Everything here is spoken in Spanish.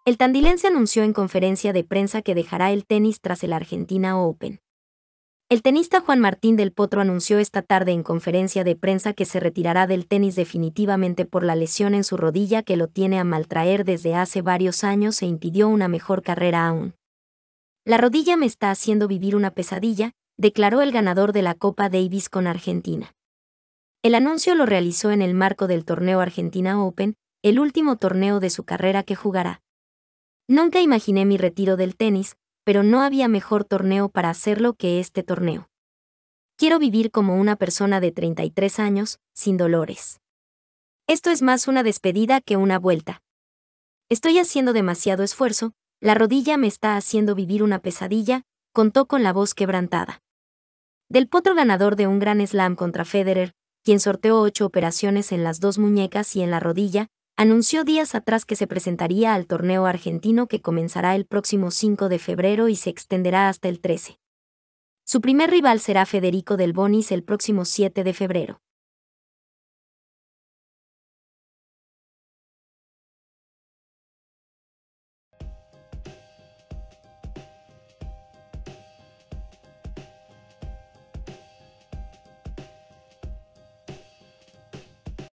El tandilense anunció en conferencia de prensa que dejará el tenis tras el Argentina Open. El tenista Juan Martín del Potro anunció esta tarde en conferencia de prensa que se retirará del tenis definitivamente por la lesión en su rodilla que lo tiene a maltraer desde hace varios años e impidió una mejor carrera aún. La rodilla me está haciendo vivir una pesadilla, declaró el ganador de la Copa Davis con Argentina. El anuncio lo realizó en el marco del torneo Argentina Open, el último torneo de su carrera que jugará. Nunca imaginé mi retiro del tenis, pero no había mejor torneo para hacerlo que este torneo. Quiero vivir como una persona de 33 años, sin dolores. Esto es más una despedida que una vuelta. Estoy haciendo demasiado esfuerzo, la rodilla me está haciendo vivir una pesadilla, contó con la voz quebrantada. Del Potro, ganador de un Grand Slam contra Federer, quien sorteó 8 operaciones en las 2 muñecas y en la rodilla, anunció días atrás que se presentaría al torneo argentino que comenzará el próximo 5 de febrero y se extenderá hasta el 13. Su primer rival será Federico Del Bonis el próximo 7 de febrero.